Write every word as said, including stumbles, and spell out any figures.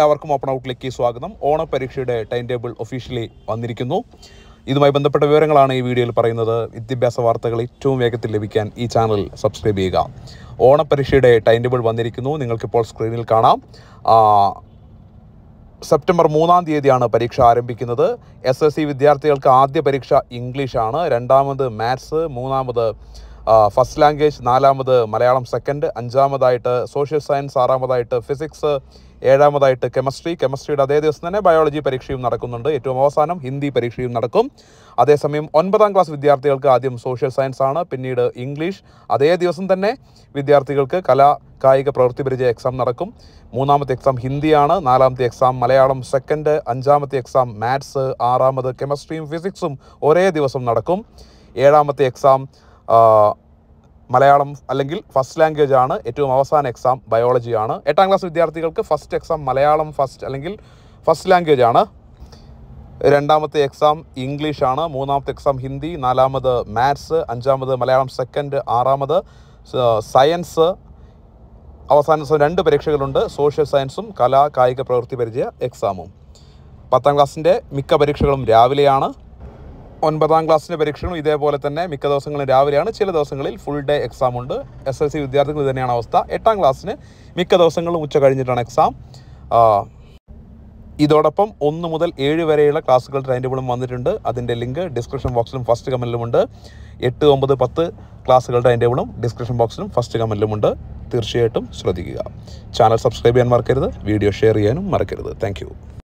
എല്ലാവർക്കും ഓപ്പൺ ഔട്ടിലേക്ക് സ്വാഗതം. ഓണപരീക്ഷയുടെ time table officially വന്നിരിക്കുന്നു. ഇതുമായി ബന്ധപ്പെട്ട വിവരങ്ങളാണ് ഈ വീഡിയോയിൽ പറയുന്നത്. വിദ്യാഭ്യാസ വാർത്തകൾ ഏറ്റവും വേഗത്തിൽ ലഭിക്കാൻ ഈ ചാനൽ സബ്സ്ക്രൈബ് ചെയ്യുക. ഓണപരീക്ഷയുടെ ടൈം ടേബിൾ വന്നിരിക്കുന്നു. നിങ്ങൾക്കിപ്പോൾ സ്ക്രീനിൽ കാണാം. സെപ്റ്റംബർ മൂന്നാം തീയതിയാണ് പരീക്ഷ ആരംഭിക്കുന്നത്. എസ് എസ് സി വിദ്യാർത്ഥികൾക്ക് ആദ്യ പരീക്ഷ ഇംഗ്ലീഷാണ്, രണ്ടാമത് മാത്സ്, മൂന്നാമത് ഫസ്റ്റ് ലാംഗ്വേജ്, നാലാമത് മലയാളം സെക്കൻഡ്, അഞ്ചാമതായിട്ട് സോഷ്യൽ സയൻസ്, ആറാമതായിട്ട് ഫിസിക്സ്, ഏഴാമതായിട്ട് കെമിസ്ട്രി. കെമിസ്ട്രിയുടെ അതേ ദിവസം തന്നെ ബയോളജി പരീക്ഷയും നടക്കുന്നുണ്ട്. ഏറ്റവും അവസാനം ഹിന്ദി പരീക്ഷയും നടക്കും. അതേസമയം ഒൻപതാം ക്ലാസ് വിദ്യാർത്ഥികൾക്ക് ആദ്യം സോഷ്യൽ സയൻസ് ആണ്, പിന്നീട് ഇംഗ്ലീഷ്. അതേ ദിവസം തന്നെ വിദ്യാർത്ഥികൾക്ക് കലാ കായിക പ്രവൃത്തി പരിചയ എക്സാം നടക്കും. മൂന്നാമത്തെ എക്സാം ഹിന്ദിയാണ്, നാലാമത്തെ എക്സാം മലയാളം സെക്കൻഡ്, അഞ്ചാമത്തെ എക്സാം മാത്സ്, ആറാമത് കെമിസ്ട്രിയും ഫിസിക്സും ഒരേ ദിവസം നടക്കും. ഏഴാമത്തെ എക്സാം മലയാളം അല്ലെങ്കിൽ ഫസ്റ്റ് ലാംഗ്വേജ് ആണ്. ഏറ്റവും അവസാന എക്സാം ബയോളജിയാണ്. എട്ടാം ക്ലാസ് വിദ്യാർത്ഥികൾക്ക് ഫസ്റ്റ് എക്സാം മലയാളം ഫസ്റ്റ് അല്ലെങ്കിൽ ഫസ്റ്റ് ലാംഗ്വേജ് ആണ്. രണ്ടാമത്തെ എക്സാം ഇംഗ്ലീഷാണ്, മൂന്നാമത്തെ എക്സാം ഹിന്ദി, നാലാമത് മാത്സ്, അഞ്ചാമത് മലയാളം സെക്കൻഡ്, ആറാമത് സയൻസ്. അവസാന ദിവസം രണ്ട് പരീക്ഷകളുണ്ട്, സോഷ്യൽ സയൻസും കലാ കായിക പ്രവൃത്തി പരിചയ എക്സാമും. പത്താം ക്ലാസ്സിൻ്റെ മിക്ക പരീക്ഷകളും രാവിലെയാണ്. ഒൻപതാം ക്ലാസ്സിൻ്റെ പരീക്ഷകളും ഇതേപോലെ തന്നെ മിക്ക ദിവസങ്ങളും രാവിലെയാണ്. ചില ദിവസങ്ങളിൽ ഫുൾ ഡേ എക്സാം ഉണ്ട്. എസ് എൽ സി വിദ്യാർത്ഥികൾ ഇത് തന്നെയാണ് അവസ്ഥ. എട്ടാം ക്ലാസ്സിന് മിക്ക ദിവസങ്ങളും ഉച്ച കഴിഞ്ഞിട്ടാണ് എക്സാം. ഇതോടൊപ്പം ഒന്ന് മുതൽ ഏഴ് വരെയുള്ള ക്ലാസ്സുകൾ ടൈം ടേബിളും വന്നിട്ടുണ്ട്. അതിൻ്റെ ലിങ്ക് ഡിസ്ക്രിപ്ഷൻ ബോക്സിലും ഫസ്റ്റ് കമൻറ്റിലുമുണ്ട്. എട്ട് ഒമ്പത് പത്ത് ക്ലാസ്സുകൾ ടൈം ടേബിളും ഡിസ്ക്രിപ്ഷൻ ബോക്സിലും ഫസ്റ്റ് കമൻറ്റിലുമുണ്ട്. തീർച്ചയായിട്ടും ശ്രദ്ധിക്കുക. ചാനൽ സബ്സ്ക്രൈബ് ചെയ്യാൻ മറക്കരുത്. വീഡിയോ ഷെയർ ചെയ്യാനും മറക്കരുത്. താങ്ക്